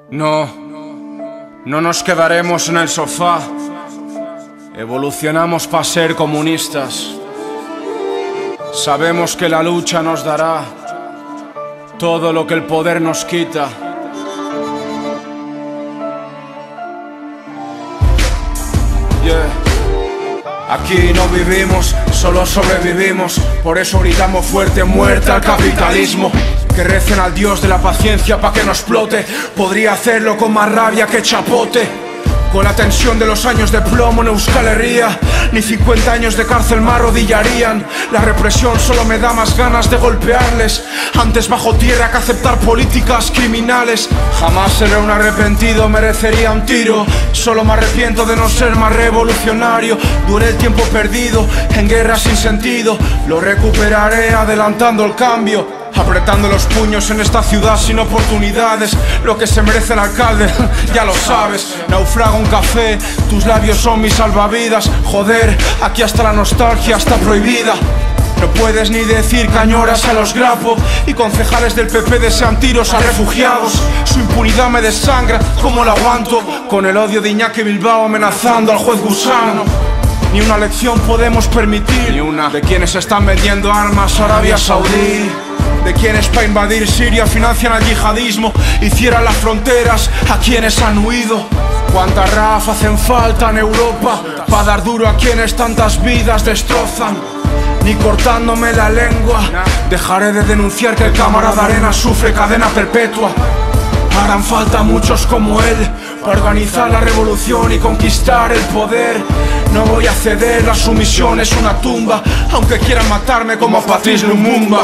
No nos quedaremos en el sofá. Evolucionamos para ser comunistas. Sabemos que la lucha nos dará todo lo que el poder nos quita. Aquí no vivimos, solo sobrevivimos. Por eso gritamos fuerte: muerte al capitalismo. Que recen al Dios de la paciencia pa' que no explote. Podría hacerlo con más rabia que chapote. Con la tensión de los años de plomo en Euskal Herria, ni 50 años de cárcel me arrodillarían. La represión solo me da más ganas de golpearles. Antes bajo tierra que aceptar políticas criminales. Jamás seré un arrepentido, merecería un tiro. Solo me arrepiento de no ser más revolucionario. Duré el tiempo perdido en guerras sin sentido. Lo recuperaré adelantando el cambio. Apretando los puños en esta ciudad sin oportunidades. Lo que se merece el alcalde, ya lo sabes. Naufraga un café, tus labios son mis salvavidas. Joder, aquí hasta la nostalgia está prohibida. No puedes ni decir cañoras a los grapo. Y concejales del PP desean tiros a refugiados. Su impunidad me desangra, ¿cómo la aguanto? Con el odio de Iñaki Bilbao amenazando al juez Gusano. Ni una lección podemos permitir, ni una, de quienes están vendiendo armas a Arabia Saudí. De quienes para invadir Siria financian al yihadismo y cierran las fronteras a quienes han huido. Cuántas RAF hacen falta en Europa para dar duro a quienes tantas vidas destrozan. Ni cortándome la lengua dejaré de denunciar que el camarada Arena sufre cadena perpetua. Harán falta muchos como él para organizar la revolución y conquistar el poder. No voy a ceder, la sumisión es una tumba, aunque quieran matarme como a Patrice Lumumba.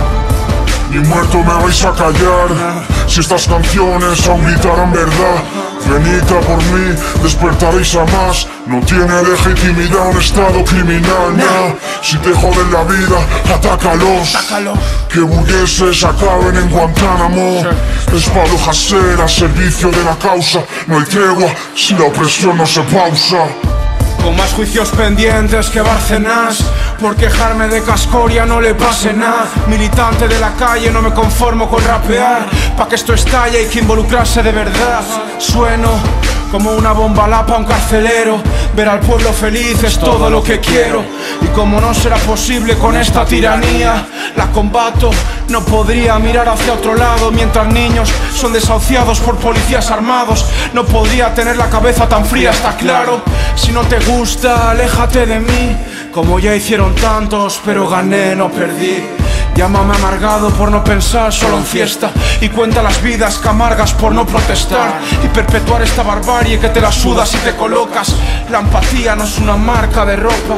Ni muerto me vais a callar, si estas canciones aún gritaran verdad. Venid a por mí, despertaréis a más. No tiene legitimidad un estado criminal, nah. Si te joden la vida, atácalos. Que burgueses acaben en Guantánamo. Es Pablo Hasél al servicio de la causa. No hay tregua si la opresión no se pausa. Con más juicios pendientes que Bárcenas. Por quejarme de Cascoria no le pase nada. Militante de la calle, no me conformo con rapear. Pa' que esto estalle hay que involucrarse de verdad. Sueno como una bomba lapa a un carcelero. Ver al pueblo feliz es todo lo que quiero. Y como no será posible con esta tiranía, la combato, no podría mirar hacia otro lado. Mientras niños son desahuciados por policías armados, no podría tener la cabeza tan fría, está claro. Si no te gusta, aléjate de mí, como ya hicieron tantos, pero gané, no perdí. Llámame amargado por no pensar solo en fiesta. Y cuenta las vidas que amargas por no protestar. Y perpetuar esta barbarie que te la sudas y te colocas. La empatía no es una marca de ropa.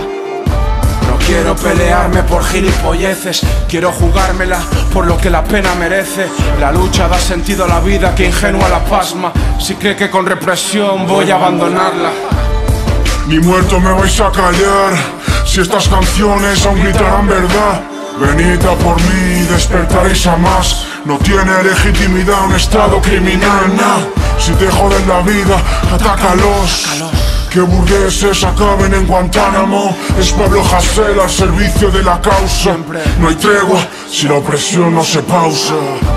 No quiero pelearme por gilipolleces. Quiero jugármela por lo que la pena merece. La lucha da sentido a la vida que ingenua la pasma. Si cree que con represión voy a abandonarla. Ni muerto me vais a callar, si estas canciones aún gritarán verdad. Venid a por mí y despertaréis a más. No tiene legitimidad un estado criminal, nah. Si te joden la vida, atácalos. Que burgueses acaben en Guantánamo. Es Pablo Hasél al servicio de la causa. No hay tregua si la opresión no se pausa.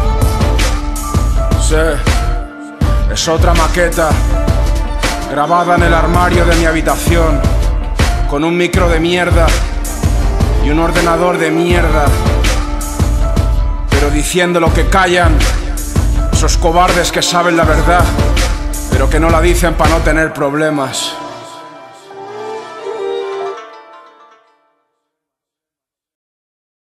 Sí, es otra maqueta grabada en el armario de mi habitación, con un micro de mierda y un ordenador de mierda, pero diciendo lo que callan esos cobardes que saben la verdad, pero que no la dicen para no tener problemas.